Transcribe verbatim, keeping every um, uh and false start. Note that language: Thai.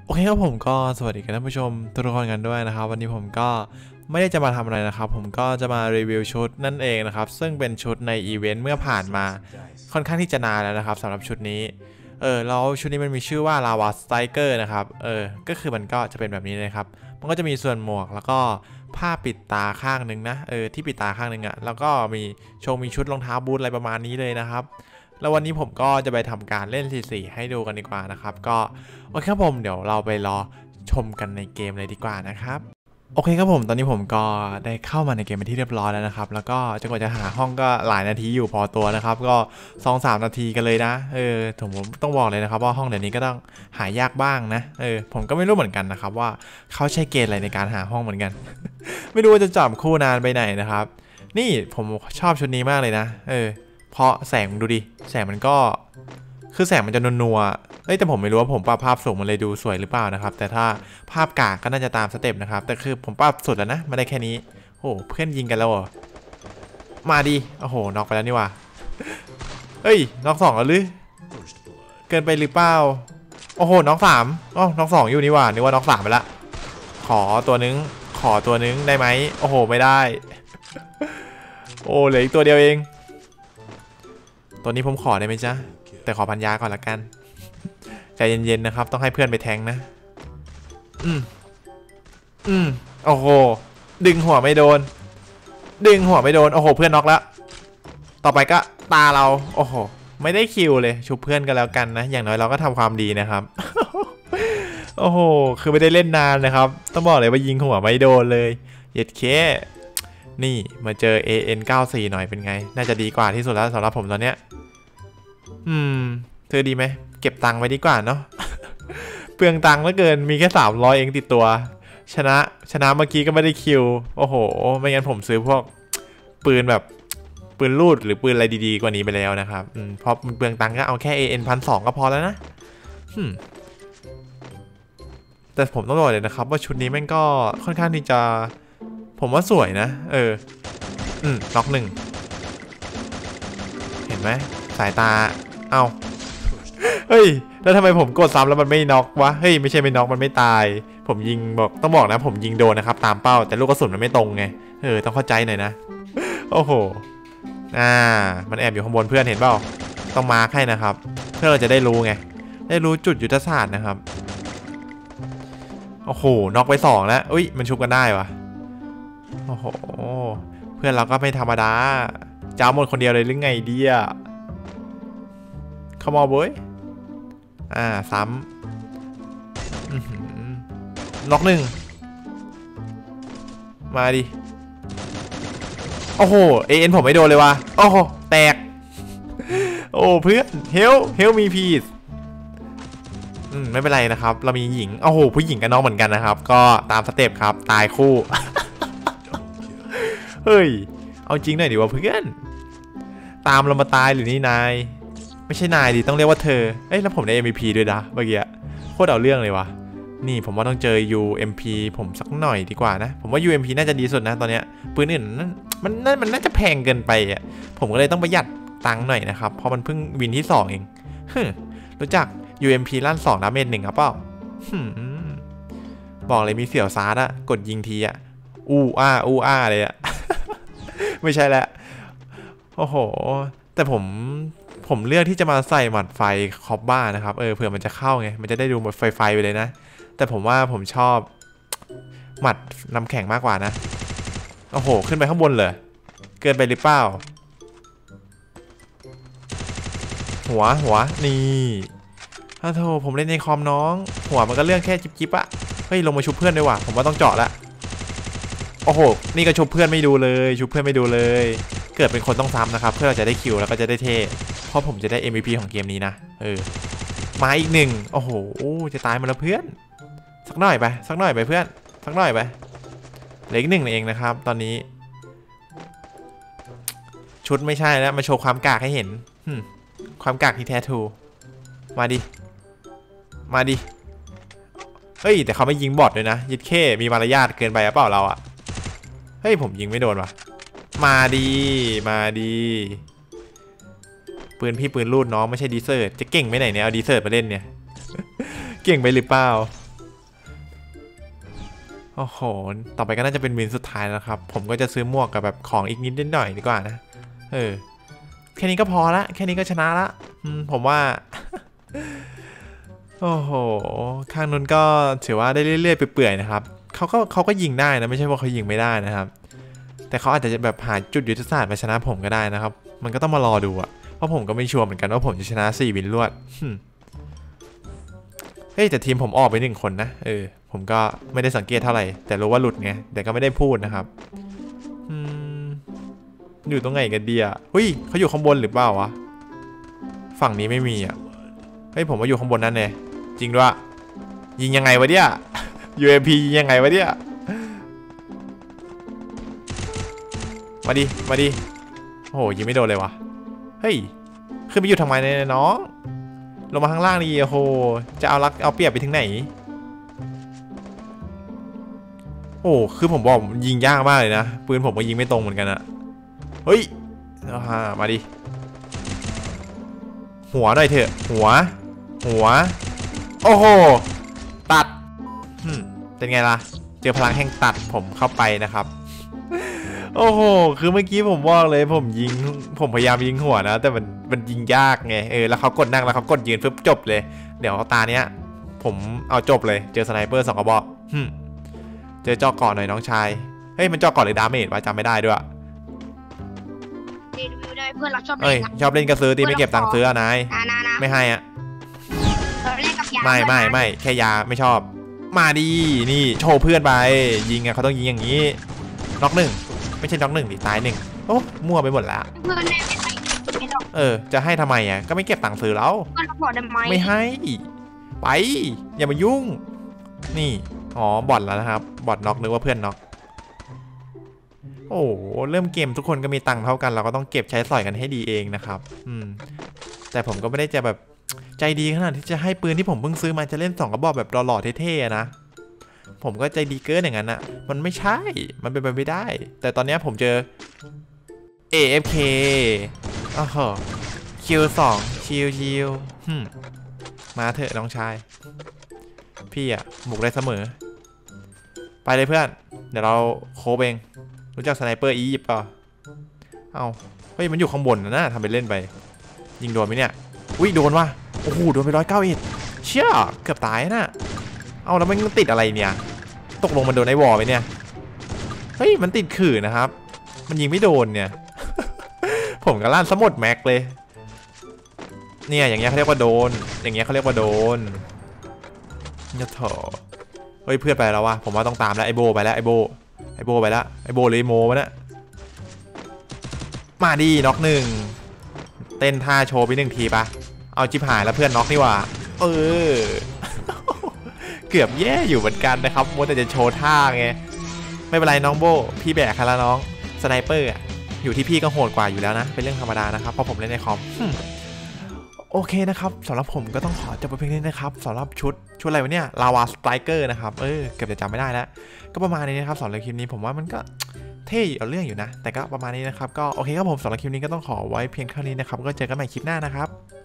โอเคครับผมก็สวัสดีกันท่านผู้ชมทุกคนกันด้วยนะครับวันนี้ผมก็ไม่ได้จะมาทำอะไรนะครับผมก็จะมารีวิวชุดนั่นเองนะครับซึ่งเป็นชุดในอีเวนต์เมื่อผ่านมาค่อนข้างที่จะนานแล้วนะครับสำหรับชุดนี้เออแล้วชุดนี้มันมีชื่อว่าลาวาสไตรเกอร์นะครับเออก็คือมันก็จะเป็นแบบนี้เลยครับมันก็จะมีส่วนหมวกแล้วก็ผ้าปิดตาข้างนึงนะเออที่ปิดตาข้างนึงอะ่ะแล้วก็มีโชว์มีชุดรองเท้าบูทอะไรประมาณนี้เลยนะครับแล้ววันนี้ผมก็จะไปทำการเล่น ซี สี่ ให้ดูกันดีกว่านะครับก็โอเคครับผมเดี๋ยวเราไปรอชมกันในเกมเลยดีกว่านะครับโอเคครับผมตอนนี้ผมก็ได้เข้ามาในเกมเป็นที่เรียบร้อยแล้วนะครับแล้วก็จังหวะจะหาห้องก็หลายนาทีอยู่พอตัวนะครับก็ สองถึงสาม นาทีกันเลยนะเออผมต้องบอกเลยนะครับว่าห้องเดี๋ยวนี้ก็ต้องหายากบ้างนะเออผมก็ไม่รู้เหมือนกันนะครับว่าเขาใช้เกณฑ์อะไรในการหาห้องเหมือนกัน ไม่รู้ว่าจะจับคู่นานไปไหนนะครับนี่ผมชอบชุดนี้มากเลยนะเออเพราะแสงดูดิแสงมันก็คือแสงมันจะนัวๆเอ้ยแต่ผมไม่รู้ว่าผมปรับภาพสูงมันเลยดูสวยหรือเปล่านะครับแต่ถ้าภาพกากก็น่าจะตามสเต็ปนะครับแต่คือผมปรับสุดแล้วนะไม่ได้แค่นี้โอ้เพื่อนยิงกันแล้วเหรอมาดิโอ้โหน็อกไปแล้วนี่ว่ะเฮ้ยน็อกสองแล้วหรือเกินไปหรือเปล่าโอ้โหน็อกสามอ๋อน็อกสองอยู่นี่ว่ะนึกว่าน็อกสามไปละขอตัวนึงขอตัวนึงได้ไหมโอ้โหไม่ได้โอ้เหลืออีกตัวเดียวเองตัวนี้ผมขอได้ไหมจ๊ะแต่ขอพันยาก่อนละกันใจเย็นๆนะครับต้องให้เพื่อนไปแทงนะอืมอืมโอ้โหดึงหัวไม่โดนดึงหัวไม่โดนโอ้โหเพื่อนน็อกแล้วต่อไปก็ตาเราโอ้โหไม่ได้คิวเลยชุบเพื่อนกันแล้วกันนะอย่างน้อยเราก็ทำความดีนะครับ โอ้โหคือไม่ได้เล่นนานนะครับต้องบอกเลยว่ายิงหัวไม่โดนเลยเย็ดเคนี่มาเจอ เอ เอ็น เก้าสิบสี่ หน่อยเป็นไงน่าจะดีกว่าที่สุดแล้วสำหรับผมตอนเนี้ยอืมเธอดีไหมเก็บตังค์ไว้ดีกว่าเนาะ เปลืองตังค์เหลือเกินมีแค่สามร้อยเองติดตัวชนะชนะเมื่อกี้ก็ไม่ได้คิวโอ้โหไม่งั้นผมซื้อพวกปืนแบบปืนลูดหรือปืนอะไรดีๆกว่านี้ไปแล้วนะครับอืมเพราะเปลืองตังค์ก็เอาแค่ เอ เอ็น หนึ่งพันสองร้อย ก็พอแล้วนะแต่ผมต้องบอกเลยนะครับว่าชุดนี้แม่งก็ค่อนข้างที่จะผมว่าสวยนะเอออืมล็อกหนึ่งเห็นไหมสายตาเอาเฮ้ยแล้วทำไมผมกดซ้ำแล้วมันไม่น็อกวะเฮ้ยไม่ใช่ไม่น็อกมันไม่ตายผมยิงบอกต้องบอกนะผมยิงโดนนะครับตามเป้าแต่ลูกกระสุนมันไม่ตรงไงเออต้องเข้าใจหน่อยนะโอ้โหอ่ามันแอบอยู่ข้างบนเพื่อนเห็นเปล่าต้องมาร์คให้นะครับเพื่อเราจะได้รู้ไงได้รู้จุดยุทธศาสตร์นะครับโอ้โหน็อกไปสองแล้วอุ้ยมันชุบกันได้วะโอ้โหเพื่อนเราก็ไม่ธรรมดาจ้าหมดคนเดียวเลยหรือไงเดียขโมยเว้ยอ่าซ้ำน็อกหนึ่งมาดิโอ้โหเอ็นผมไม่โดนเลยว่ะโอ้โหแตกโอ้เพื่อนเฮลเฮลมีพีซอืมไม่เป็นไรนะครับเรามีหญิงโอ้โหผู้หญิงกับน้องเหมือนกันนะครับก็ตามสเต็ปครับตายคู่ เฮ้ยเอาจริงหน่อยดิว่าเพื่อนตามเรามาตายหรือนี่นายไม่ใช่นายดิต้องเรียกว่าเธอเอ้ยแล้วผมได้ เอ็ม วี พี ด้วยนะเมื่อกี้โคตรเอาเรื่องเลยวะนี่ผมว่าต้องเจอ ยู เอ็ม พี ผมสักหน่อยดีกว่านะผมว่า ยู เอ็ม พี น่าจะดีสุดนะตอนเนี้ยปืนอื่นนั่นมันนั่นมันน่าจะแพงเกินไปอ่ะผมก็เลยต้องประหยัดตังค์หน่อยนะครับเพราะมันเพิ่งวินที่สองเองรู้จัก ยู เอ็ม พี ลั่นสองดาเมจหนึ่งครับเปล่าบอกเลยมีเสี่ยวซาร์ดอะกดยิงทีอะอู้อ้าอู้อ้าเลยอะ ไม่ใช่แล้วโอ้โหแต่ผมผมเลือกที่จะมาใส่หมัดไฟคอบบ้านะครับเออเผื่อมันจะเข้าไงมันจะได้ดูหมดไฟไฟไปเลยนะแต่ผมว่าผมชอบหมัดน้ำแข็งมากกว่านะโอ้โหขึ้นไปข้างบนเลยเกินไปหรือเปล่าหัวหัวนี่อ้าวโธ่ผมเล่นในคอมน้องหัวมันก็เรื่องแค่จิ๊บจิ๊บอะเฮ้ยลงมาชุบเพื่อนด้วยว่ะผมว่าต้องเจาะละโอ้โหนี่ก็ชุบเพื่อนไม่ดูเลยชุบเพื่อนไม่ดูเลยเกิดเป็นคนต้องซ้ำนะครับเพื่อจะได้คิวแล้วก็จะได้เท่เพราะผมจะได้ เอ็ม วี พี ของเกมนี้นะเออมาอีกหนึ่งโอ้โหจะตายมาแล้วเพื่อนสักหน่อยไปสักหน่อยไปเพื่อนสักหน่อยไปเหลืออีกหนึ่งเองนะครับตอนนี้ชุดไม่ใช่แล้วมาโชว์ความกากให้เห็นความกากที่แท้ทูมาดิมาดิเฮ้ยแต่เขาไม่ยิงบอทเลยนะยิดเข้มีมารยาทเกินไปหรือเปล่าเราอะเฮ้ยผมยิงไม่โดนว่ะมาดีมาดีปืนพี่ปืนรูดน้องไม่ใช่ดีเซอร์จะเก่งไปไหนเนี่ยเอาดีเซอร์มาเล่นเนี่ย เก่งไปหรือเปล่าโอ้โหต่อไปก็น่าจะเป็นวินสุดท้ายแล้วครับผมก็จะซื้อหมวกกับแบบของอีกนิดนิดหน่อยดีกว่านะเออแค่นี้ก็พอละแค่นี้ก็ชนะละผมว่า โอ้โหข้างนู้นก็ถือว่าได้เรื่อยๆไปเปื่อยๆนะครับเขาก็เขาก็ยิงได้นะไม่ใช่ว่าเขายิงไม่ได้นะครับแต่เขาอาจจะแบบหาจุดยุทธศาสตร์มาชนะผมก็ได้นะครับมันก็ต้องมารอดูอะเพราะผมก็ไม่ชัวร์เหมือนกันว่าผมจะชนะสี่วินรวดเฮ้ยแต่ทีมผมออกไปหนึ่งคนนะเออผมก็ไม่ได้สังเกตเท่าไหร่แต่รู้ว่าหลุดไงแต่ก็ไม่ได้พูดนะครับอืมอยู่ตรงไหนกันดีอะเฮ้ยเขาอยู่ข้างบนหรือเปล่าวะฝั่งนี้ไม่มีอะเฮ้ยผมว่าอยู่ข้างบนนั่นเองจริงด้วยยิงยังไงวะเนี่ย ยู เอ็ม พี ยิงยังไงวะเนี่ยมาดิมาดิโอ้โหยิงไม่โดนเลยวะเฮ้ยขึ้นไปอยู่ทำไมเนี่ยน้องลงมาข้างล่างดิโอ้โหจะเอารักเอาเปรียบไปถึงไหนโอ้คือผมบอกยิงยากมากเลยนะปืนผมก็ยิงไม่ตรงเหมือนกันอะเฮ้ยอ่ามาดิหัวหน่อยเถอะหัวหัวโอ้โหตัดเป็นไงล่ะเจอพลังแห่งตัดผมเข้าไปนะครับโอ้โหคือเมื่อกี้ผมบอกเลยผมยิงผมพยายามยิงหัวนะแต่มันมันยิงยากไงเออแล้วเขากดนั่งแล้วเขากดยืนเพื่อจบเลยเดี๋ยวตาเนี้ยผมเอาจบเลยเจอสไนเปอร์สองกระบอกเจอจ่อก่อนหน่อยน้องชายเฮ้ยมันจ่อก่อนหรือดาเมจวะจำไม่ได้ด้วยเพื่อนรักชอบเล่เอ้ยนชอบเล่นกระซื้อตีไม่เก็บตังค์ซื้ออะนายนะนะนะไม่ให้อะเราเล่นกับยาไม่ไม่ไม่แค่ยาไม่ชอบมาดีนี่โชว์เพื่อนไปยิงอะเขาต้องยิงอย่างนี้น็อกหนึ่งไม่ใช่น็อกหนึ่งดิตายหนึ่งโอ้มั่วไปหมดละเพื่อนเล่นไม่ไม่หรอกเออจะให้ทำไมอะก็ไม่เก็บตังค์ซื้อแล้วเพื่อนรักบอกได้ไหมไม่ให้ไปอย่ามายุ่งนี่อ๋อบอทแล้วนะครับบอทน็อกนึกว่าเพื่อนน็อกโอ้เริ่มเกมทุกคนก็มีตังค์เท่ากันเราก็ต้องเก็บใช้สอยกันให้ดีเองนะครับอืมแต่ผมก็ไม่ได้จะแบบใจดีขนาดที่จะให้ปืนที่ผมเพิ่งซื้อมาจะเล่นสองกระบอกแบบหล่อๆเท่ๆนะผมก็ใจดีเกินอย่างนั้นนะมันไม่ใช่มันเป็นไปไม่ได้แต่ตอนนี้ผมเจอ เอ เอฟ เค อ้าวคิวสองชิวชิวมาเถอะน้องชายพี่อะบุกได้เสมอไปเลยเพื่อนเดี๋ยวเราโคบเองรู้จักสไนเปอร์อียิปต์ป่ะเอ้าเฮ้ยมันอยู่ข้างบนนะนะทำไปเล่นไปยิงโดนไหมเนี่ยอุ้ยโดนว่ะโอ้โหโดนไปร้อยเก้าเอ็ดเชี่ยเกือบตายนะเอาแล้วมันติดอะไรเนี่ยตกลงมันโดนไอ้วอลไปเนี่ยเฮ้ยมันติดขื่อนะครับมันยิงไม่โดนเนี่ย ผมก็ลั่นสมดแม็กเลยเนี่ยอย่างเงี้ยเขาเรียกว่าโดนอย่างเงี้ยเขาเรียกว่าโดนเนี่ยเถอะเฮ้ยเพื่อนไปแล้ววะผมว่าต้องตามแล้วไอโบไปแล้วไอโบไอโบไปแล้วไอโบเลยโมมาเนี่ยมาดีน็อกหนึ่งเต้นท่าโชว์ไปหนึ่งทีปะเอาจิบหายแล้วเพื่อนน็อกนี่ว่าเออ เกือบแย่อยู่เหมือนกันนะครับมัวแต่จะโชว์ท่าไงไม่เป็นไรน้องโบพี่แบกค่ะแล้วน้องสไนเปอร์อะอยู่ที่พี่ก็โหดกว่าอยู่แล้วนะเป็นเรื่องธรรมดานะครับเพราะผมเล่นในคอมโอเคนะครับสำหรับผมก็ต้องขอจบไปเพียงนี้นะครับสำหรับชุดชุดอะไรวะเนี่ยลาวาสไตรเกอร์นะครับเออเกือบจะจำไม่ได้แล้วก็ประมาณนี้นะครับสำหรับคลิปนี้ผมว่ามันก็เท่เอาเรื่องอยู่นะแต่ก็ประมาณนี้นะครับก็โอเคครับผมสำหรับคลิปนี้ก็ต้องขอไว้เพียงเท่านี้นะครับก็เจอกันใหม่คลิปหน้านะครับ